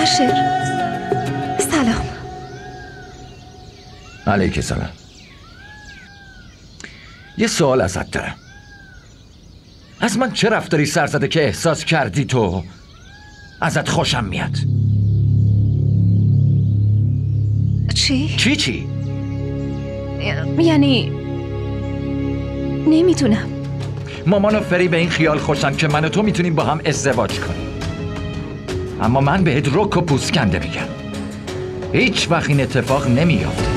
ناصر سلام. علیک سلام. یه سوال ازت دارم. از من چه رفتاری سر زده که احساس کردی تو ازت خوشم میاد؟ چی؟ یعنی نمیتونم. مامان و فری به این خیال خوشن که من و تو میتونیم با هم ازدواج کنیم، اما من بهت رک و پوسکنده میگم هیچ وقت این اتفاق نمیافته.